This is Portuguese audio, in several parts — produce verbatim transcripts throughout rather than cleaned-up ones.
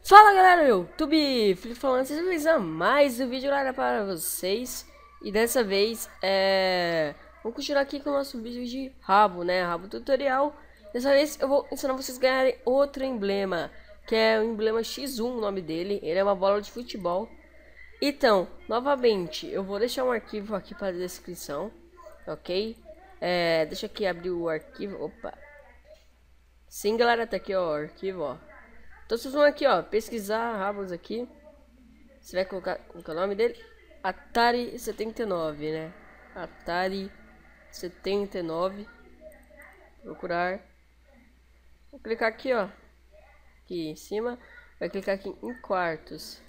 Fala galera, eu, YouTube, Felipe falando, vocês vão ver mais um vídeo galera para vocês. E dessa vez, é... vamos continuar aqui com o nosso vídeo de rabo, né, rabo tutorial. Dessa vez eu vou ensinar vocês a ganharem outro emblema, que é o emblema X um, o nome dele. Ele é uma bola de futebol. Então, novamente, eu vou deixar um arquivo aqui para a descrição, ok? É, deixa aqui abrir o arquivo, opa. Sim galera, tá aqui ó, o arquivo ó. Então vocês vão aqui ó, pesquisar rabos aqui. Você vai colocar, colocar o nome dele, Atari setenta e nove, né? Atari setenta e nove. Procurar. Vou clicar aqui ó, aqui em cima. Vai clicar aqui em quartos.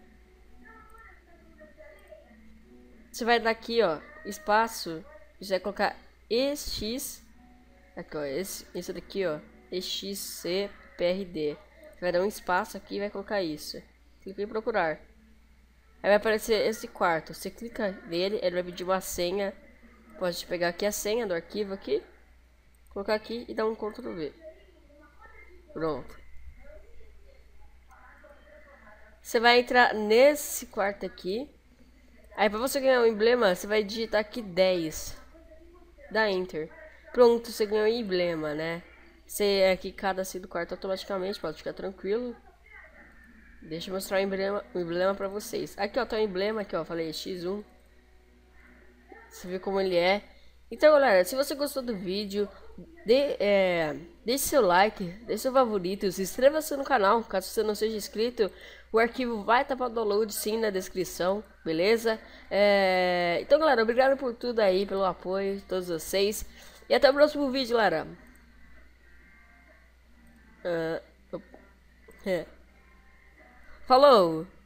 Você vai dar aqui ó, espaço. Você vai colocar E X. Aqui ó, esse, esse daqui ó, E X C P R D. Vai dar um espaço aqui e vai colocar isso. Clique em procurar. Aí vai aparecer esse quarto. Você clica nele, ele vai pedir uma senha. Pode pegar aqui a senha do arquivo aqui, colocar aqui e dar um control V. Pronto. Você vai entrar nesse quarto aqui. Aí para você ganhar o emblema, você vai digitar aqui dez. Dá Enter. Pronto, você ganhou o emblema, né? Você é quicado assim do quarto automaticamente, pode ficar tranquilo. Deixa eu mostrar o emblema, o emblema pra vocês. Aqui ó, tá o emblema aqui ó, falei X um. Você vê como ele é. Então galera, se você gostou do vídeo, dê, é, deixe seu like, deixe seu favorito, se inscreva-se no canal, caso você não seja inscrito. O arquivo vai estar para download sim na descrição, beleza? É, então galera, obrigado por tudo aí, pelo apoio de todos vocês. E até o próximo vídeo galera. Uh, Falou!